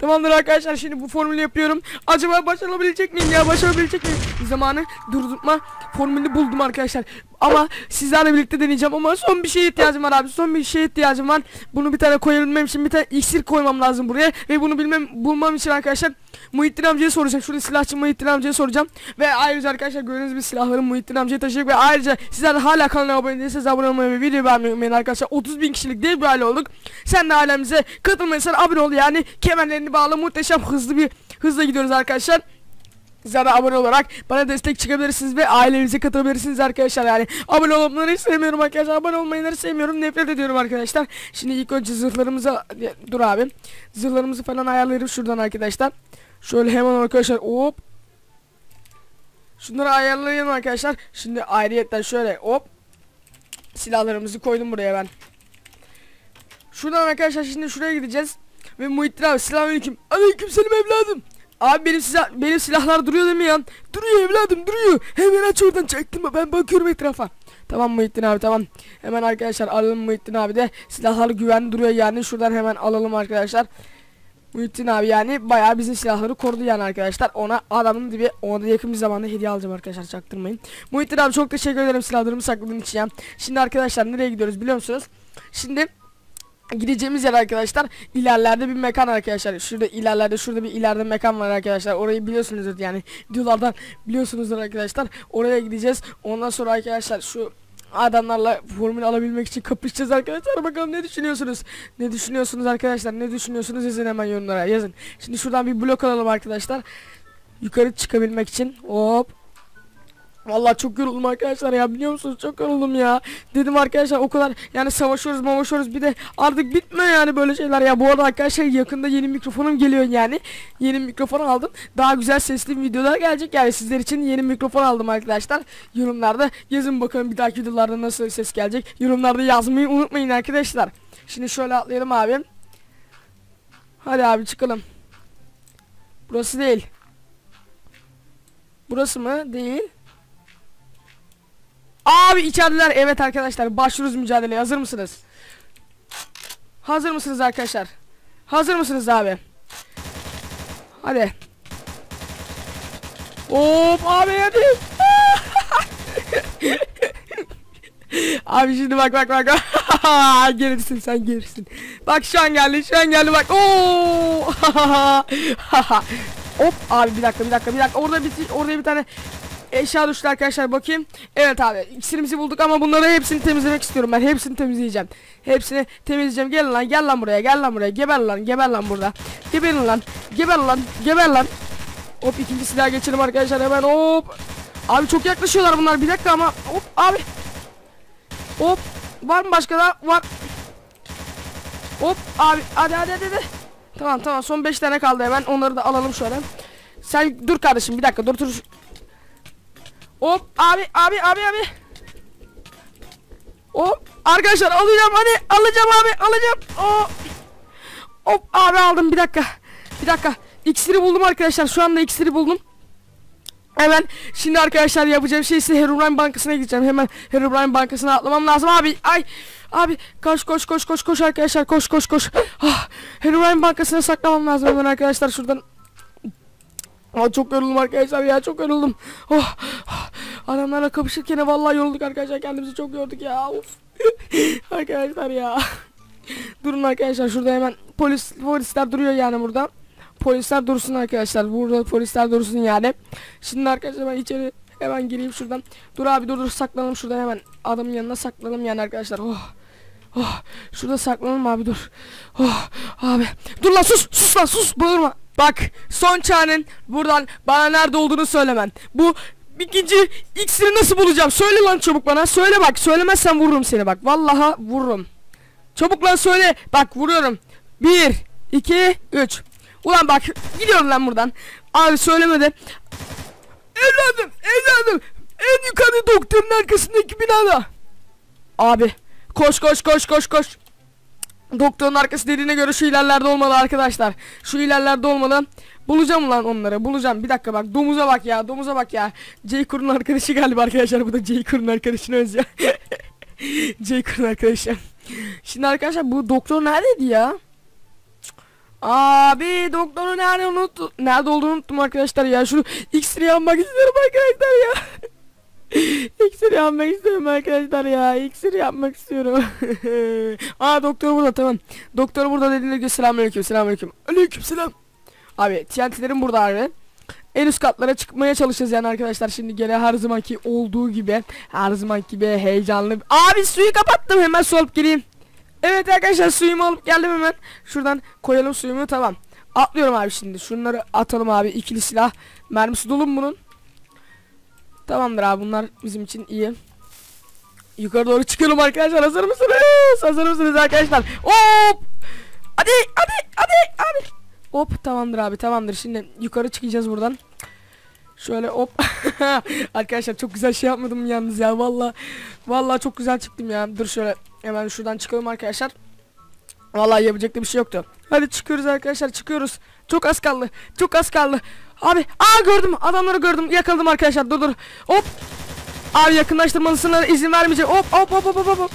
Tamamdır arkadaşlar, şimdi bu formülü yapıyorum. Acaba başarabilecek miyim ya, başarabilecek miyim? Zamanı durdurma formülünü buldum arkadaşlar. Ama sizlerle birlikte deneyeceğim ama son bir şeye ihtiyacım var abi. Son bir şeye ihtiyacım var. Bunu bir tane koyabilmem için bir tane iksir koymam lazım buraya. Ve bunu bulmam için arkadaşlar Muhittin amcaya soracağım. Şurada silahçı Muhittin amcaya soracağım. Ve ayrıca arkadaşlar gördüğünüz gibi silahları Muhittin amcaya taşıyacak. Ve ayrıca sizler de hala kanala abone değilseniz abone olmayı ve video beğenmeyi unutmayın arkadaşlar. 30.000 kişilik dev bir aile olduk. Sen de ailemize katılmayırsan abone ol yani. Kemerlerini bağla, muhteşem hızla gidiyoruz arkadaşlar. Sizler de abone olarak bana destek çıkabilirsiniz ve ailenize katılabilirsiniz arkadaşlar. Yani abone olmayı sevmiyorum arkadaşlar. Abone olmayı sevmiyorum. Nefret ediyorum arkadaşlar. Şimdi ilk önce zırhlarımıza dur abi. Zırhlarımızı falan ayarlayalım şuradan arkadaşlar. Şöyle hemen arkadaşlar hop. Şunları ayarlayalım arkadaşlar. Şimdi ayrıyetten şöyle hop. Silahlarımızı koydum buraya ben. Şuradan arkadaşlar şimdi şuraya gideceğiz. Ve Muhittin abi selamünaleyküm. Aleykümselam evladım. Abi benim silahlar duruyor değil mi ya? Duruyor evladım, duruyor. Hemen aç oradan, çaktırma, ben bakıyorum etrafa. Tamam Muhittin abi, tamam. Hemen arkadaşlar alalım Muhittin abi de. Silahlar güvenli duruyor yani, şuradan hemen alalım arkadaşlar. Muhittin abi yani bayağı bizim silahları korudu yani arkadaşlar. Ona adamın dibi, ona da yakın bir zamanda hediye alacağım arkadaşlar, çaktırmayın. Muhittin abi çok teşekkür ederim silahlarımı sakladığın için ya. Şimdi arkadaşlar nereye gidiyoruz biliyor musunuz? Şimdi gideceğimiz yer arkadaşlar ilerlerde bir mekan arkadaşlar. Şurada ilerlerde, şurada bir ileride mekan var arkadaşlar. Orayı biliyorsunuzdur yani, videolardan biliyorsunuzdur arkadaşlar. Oraya gideceğiz. Ondan sonra arkadaşlar şu adamlarla formül alabilmek için kapışacağız arkadaşlar. Bakalım ne düşünüyorsunuz? Ne düşünüyorsunuz arkadaşlar? Ne düşünüyorsunuz? Yazın hemen yorumlara, yazın. Şimdi şuradan bir blok alalım arkadaşlar. Yukarı çıkabilmek için. Hop. Vallahi çok yoruldum arkadaşlar ya, biliyor musunuz, çok yoruldum ya. Dedim arkadaşlar o kadar yani savaşıyoruz bir de artık bitmiyor yani böyle şeyler ya. Bu arada arkadaşlar yakında yeni mikrofonum geliyor yani. Yeni mikrofon aldım. Daha güzel sesli videolar gelecek yani, sizler için yeni mikrofon aldım arkadaşlar. Yorumlarda yazın bakalım bir dahaki videolarda nasıl ses gelecek. Yorumlarda yazmayı unutmayın arkadaşlar. Şimdi şöyle atlayalım abi. Hadi abi çıkalım. Burası değil. Burası mı? Değil. Abi içerideler. Evet arkadaşlar, başlıyoruz mücadeleye. Hazır mısınız? Hazır mısınız arkadaşlar? Hazır mısınız abi? Hadi. Hop abi hadi. Abi şimdi bak. Gerisin sen, gerisin. Bak şu an geldi bak. Oo! Hop abi bir dakika. Orada bir tane eşya düştü arkadaşlar, bakayım. Evet abi, iksirimizi bulduk ama bunları hepsini temizlemek istiyorum ben. Hepsini temizleyeceğim. Gel lan buraya. Geber lan burada. Geber lan. Hop, ikinci silaha geçelim arkadaşlar hemen. Hop. Abi çok yaklaşıyorlar bunlar, bir dakika ama. Hop abi. Hop. Var mı başka da? Var. Hop abi hadi. Tamam son 5 tane kaldı, hemen onları da alalım şöyle. Sen dur kardeşim, bir dakika dur. Hop abi. Hop arkadaşlar alacağım abi. Oh. Hop abi aldım, bir dakika. İksiri buldum arkadaşlar, şu anda iksiri buldum. Hemen şimdi arkadaşlar yapacağım şey ise Herobrine Bankası'na gideceğim. Hemen Herobrine Bankası'na atlamam lazım abi. Abi koş arkadaşlar, koş. Herobrine Bankası'na saklamam lazım hemen arkadaşlar, şuradan. Çok yoruldum arkadaşlar ya, çok yoruldum. Adamlarla kapışırken vallahi yorulduk arkadaşlar, kendimizi çok yorduk ya. Of. Arkadaşlar ya. Durun arkadaşlar, şurada hemen polisler duruyor yani burada. Polisler dursun arkadaşlar, burada polisler dursun yani. Şimdi arkadaşlar ben içeri hemen gireyim şuradan. Dur abi dur, saklanalım şurada, hemen adamın yanına saklanalım yani arkadaşlar. Şurada saklanalım abi, dur. Abi dur lan, sus bağırma. Bak son çarenin buradan bana nerede olduğunu söylemen. Bu ikinci iksiri nasıl bulacağım? Söyle lan çabuk bana. Söyle bak. Söylemezsen vururum seni bak. Vallahi vururum. Çabuk lan söyle. Bak vuruyorum. 1, 2, 3. Ulan bak gidiyorum lan buradan. Abi söylemedi. Evladım. En yukarı doktorun arkasındaki binada. Abi koş. Doktorun arkası dediğine göre şu ilerlerde olmalı arkadaşlar. Şu ilerlerde olmalı. Bulacağım lan onları, bulacağım. Bir dakika bak, domuza bak ya. J-Kur'un arkadaşı galiba arkadaşlar. Bu da J-Kur'un arkadaşına özüyor. J-Kur'un arkadaşı. Şimdi arkadaşlar bu doktor neredeydi ya? Abi doktoru nerede olduğunu unuttum arkadaşlar ya. Şunu iksiri almak istiyorum arkadaşlar ya. İksir yapmak istiyorum arkadaşlar ya. İksir yapmak istiyorum. Doktor burada, tamam. Doktor burada dediğine göre selamünaleyküm. Selamünaleyküm. Aleykümselam. Abi TNT'lerim burada abi. En üst katlara çıkmaya çalışacağız yani arkadaşlar. Şimdi gene her zamanki olduğu gibi. Her zamanki gibi heyecanlı. Abi suyu kapattım, hemen su alıp geleyim. Evet arkadaşlar, suyumu alıp geldim hemen. Şuradan koyalım suyumu, tamam. Atlıyorum abi şimdi. Şunları atalım abi. İkili silah. Mermisi dolu mu bunun? Tamamdır abi, bunlar bizim için iyi. Yukarı doğru çıkıyorum arkadaşlar. Hazır mısınız? Hazır mısınız arkadaşlar? Hop! Hadi abi. Hop, tamamdır abi, tamamdır. Şimdi yukarı çıkacağız buradan. Şöyle hop. Arkadaşlar çok güzel şey yapmadım yalnız ya. Vallahi çok güzel çıktım ya. Dur şöyle hemen şuradan çıkalım arkadaşlar. Vallahi yapacak da bir şey yoktu. Hadi çıkıyoruz arkadaşlar, çıkıyoruz. Çok az kaldı. Çok az kaldı. Abi gördüm. Adamları gördüm. Yakaladım arkadaşlar. Dur. Hop. Abi yakınlaştırmalısına izin vermeyeceğim. Hop.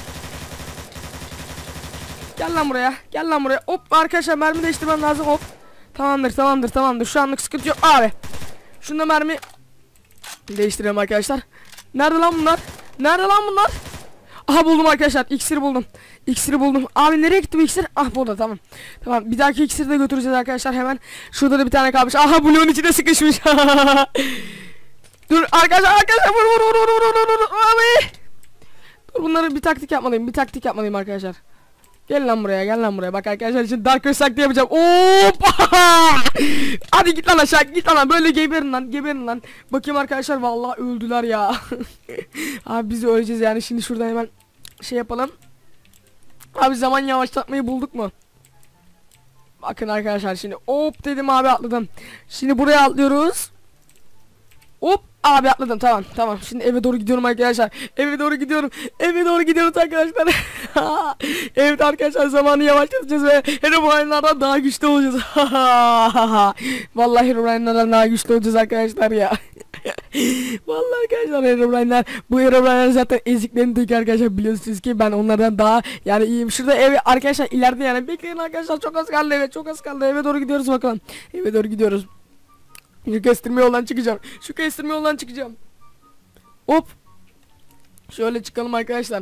Gel lan buraya. Hop arkadaşlar, mermi değiştirmem lazım. Hop. Tamamdır. Şu anlık sıkıntı yok abi. Şunda mermi değiştirelim arkadaşlar. Nerede lan bunlar? Aha, buldum arkadaşlar. İksiri buldum. Abi nereye gitti bu iksir? Burada, tamam. Tamam, bir dahaki iksiri de götüreceğiz arkadaşlar hemen. Şurada da bir tane kalmış. Aha, bloğun içine sıkışmış. Dur arkadaşlar, vur. Abi. Dur, bunları bir taktik yapmalıyım arkadaşlar. Gel lan buraya. Bak arkadaşlar, için Dark Saklı yapacağım. Hop! Hadi git lan aşağı. Böyle geberin lan. Bakayım arkadaşlar, vallahi öldüler ya. Abi biz öleceğiz yani. Şimdi şuradan hemen şey yapalım. Abi zaman yavaşlatmayı bulduk mu? Bakın arkadaşlar, şimdi hop dedim abi, atladım. Şimdi buraya atlıyoruz. Hop abi, atladım, tamam. Şimdi eve doğru gidiyorum arkadaşlar. Eve doğru gidiyoruz arkadaşlar. Evet arkadaşlar, zamanı yavaşlatacağız ve Herobrine'lardan daha güçlü olacağız. Vallahi Herobrine'lardan daha güçlü olacağız arkadaşlar ya. Vallahi arkadaşlar, Herobrine'lar zaten eziklerini tek arkadaşlar, biliyorsunuz ki ben onlardan daha yani iyiyim. Şurada ev arkadaşlar, ileride yani, bekleyin arkadaşlar, çok az kaldı, eve doğru gidiyoruz bakalım. Eve doğru gidiyoruz. Şu kestirme yoldan çıkacağım. Hop. Şöyle çıkalım arkadaşlar.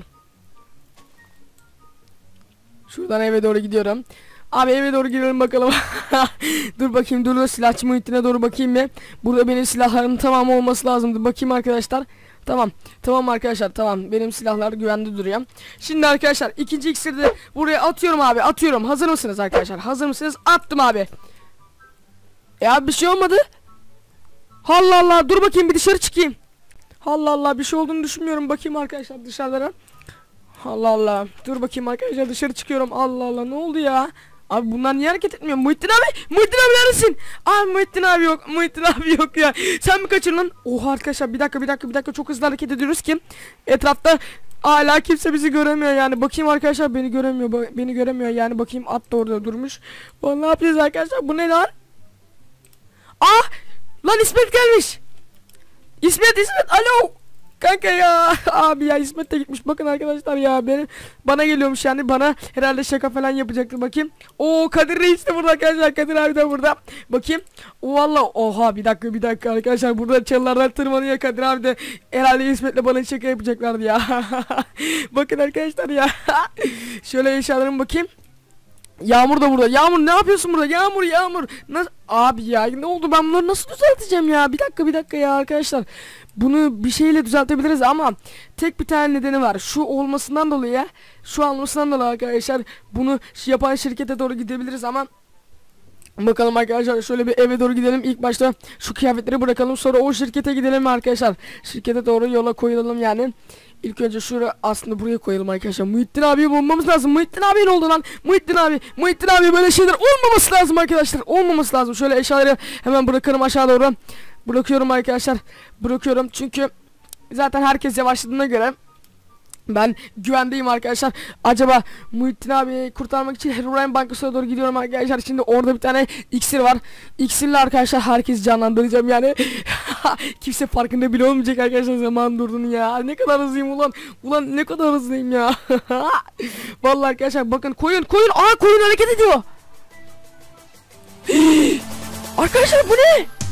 Şuradan eve doğru gidiyorum. Abi eve doğru girelim bakalım. Dur silahçı Muhittin'e doğru bakayım bir. Burada benim silahlarım tamam olması lazımdı. Bakayım arkadaşlar. Tamam arkadaşlar, tamam. Benim silahlar güvende duruyor. Şimdi arkadaşlar, ikinci iksiri de buraya atıyorum abi. Hazır mısınız arkadaşlar? Attım abi. Ya bir şey olmadı. Allah, dur bakayım, bir dışarı çıkayım. Allah, bir şey olduğunu düşünmüyorum. Bakayım arkadaşlar dışarılara. Allah, dur bakayım arkadaşlar, dışarı çıkıyorum. Allah, ne oldu ya? Abi bunlar niye hareket etmiyor? Muhittin abi neredesin? Muhittin abi yok ya. Sen mi kaçırdın lan? Oha arkadaşlar, bir dakika, çok hızlı hareket ediyoruz ki etrafta hala kimse bizi göremiyor yani. Bakayım arkadaşlar, beni göremiyor yani. Bakayım, at da orada durmuş. Ne yapacağız arkadaşlar? Bu ne lan? Lan İsmet gelmiş. İsmet, alo. Kanka ya. Abi ya, İsmet de gitmiş. Bakın arkadaşlar ya, bana geliyormuş yani. Bana herhalde şaka falan yapacaktı. Bakayım. Kadir Reis de burada arkadaşlar. Kadir abi de burada. Bakayım. Vallahi oha, bir dakika arkadaşlar. Burada çalılardan tırmanıyor Kadir abi de. Herhalde İsmet'le bana şaka yapacaklardı ya. Bakın arkadaşlar ya. Şöyle eşyalarıma bakayım. Yağmur da burada. Yağmur, ne yapıyorsun burada? Yağmur. Abi ya, ne oldu? Ben bunları nasıl düzelteceğim ya? Bir dakika ya arkadaşlar. Bunu bir şeyle düzeltebiliriz ama tek bir tane nedeni var. Şu olmasından dolayı arkadaşlar, bunu yapan şirkete doğru gidebiliriz ama bakalım arkadaşlar, şöyle bir eve doğru gidelim. İlk başta şu kıyafetleri bırakalım, sonra o şirkete gidelim arkadaşlar. Şirkete doğru yola koyulalım yani. İlk önce şuraya, aslında buraya koyalım arkadaşlar. Muhittin abiyi bulmamız lazım. Muhittin abi ne oldu lan? Muhittin abi, böyle şeyler olmaması lazım arkadaşlar. Şöyle eşyaları hemen bırakalım aşağı doğru. Bırakıyorum arkadaşlar. Çünkü zaten herkes yavaşladığına göre ben güvendeyim arkadaşlar. Acaba Muhittin abi kurtarmak için Herobrine Bankası'na doğru gidiyorum arkadaşlar. Şimdi orada bir tane iksir var. İksirle arkadaşlar herkesi canlandıracağım yani. Kimse farkında bile olmayacak arkadaşlar, zaman durdun ya. Ne kadar hızlıyım ulan ne kadar hızlıyım ya. Vallahi arkadaşlar bakın, koyun. Koyun hareket ediyor. Arkadaşlar bu ne?